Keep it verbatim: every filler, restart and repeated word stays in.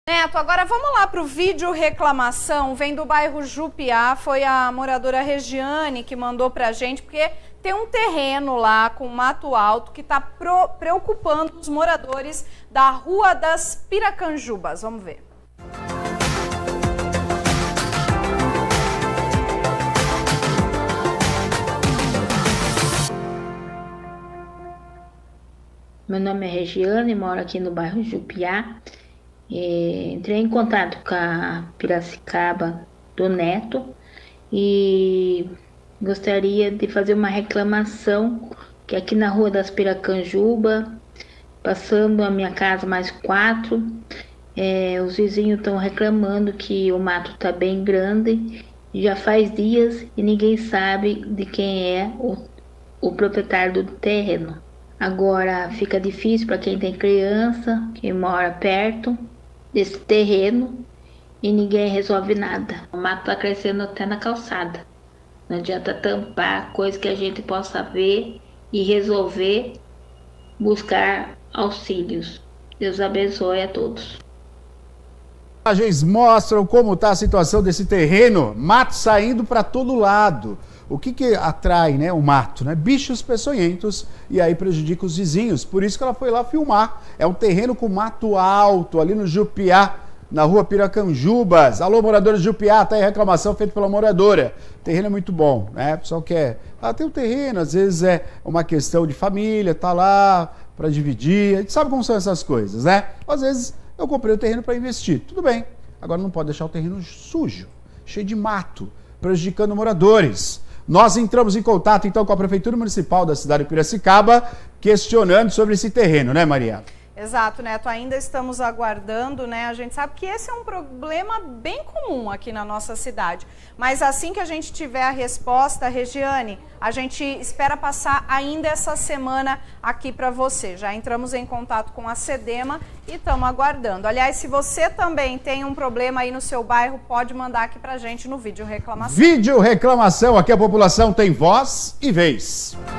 Neto, agora vamos lá para o vídeo reclamação, vem do bairro Jupiá, foi a moradora Regiane que mandou para a gente, porque tem um terreno lá com mato alto que está preocupando os moradores da Rua das Piracanjubas. Vamos ver. Meu nome é Regiane, moro aqui no bairro Jupiá. É, entrei em contato com a Piracicaba do Neto e gostaria de fazer uma reclamação que aqui na Rua das Piracanjubas, passando a minha casa mais quatro, é, os vizinhos estão reclamando que o mato está bem grande, já faz dias e ninguém sabe de quem é o, o proprietário do terreno. Agora fica difícil para quem tem criança, que mora perto desse terreno e ninguém resolve nada. O mato está crescendo até na calçada. Não adianta tampar coisa que a gente possa ver e resolver buscar auxílios. Deus abençoe a todos. As imagens mostram como está a situação desse terreno, mato saindo para todo lado. O que que atrai, né, o mato, né? Bichos peçonhentos, e aí prejudica os vizinhos. Por isso que ela foi lá filmar. É um terreno com mato alto, ali no Jupiá, na Rua Piracanjubas. Alô, moradores de Jupiá, tá aí reclamação feita pela moradora. O terreno é muito bom, né? O pessoal quer... Ah, tem um terreno, às vezes é uma questão de família, tá lá para dividir. A gente sabe como são essas coisas, né? Às vezes eu comprei o terreno para investir. Tudo bem. Agora não pode deixar o terreno sujo, cheio de mato, prejudicando moradores. Nós entramos em contato, então, com a Prefeitura Municipal da cidade de Piracicaba, questionando sobre esse terreno, né, Maria? Exato, Neto. Ainda estamos aguardando, né? A gente sabe que esse é um problema bem comum aqui na nossa cidade. Mas assim que a gente tiver a resposta, Regiane, a gente espera passar ainda essa semana aqui para você. Já entramos em contato com a SEDEMA e estamos aguardando. Aliás, se você também tem um problema aí no seu bairro, pode mandar aqui para a gente no vídeo reclamação. Vídeo reclamação, aqui a população tem voz e vez.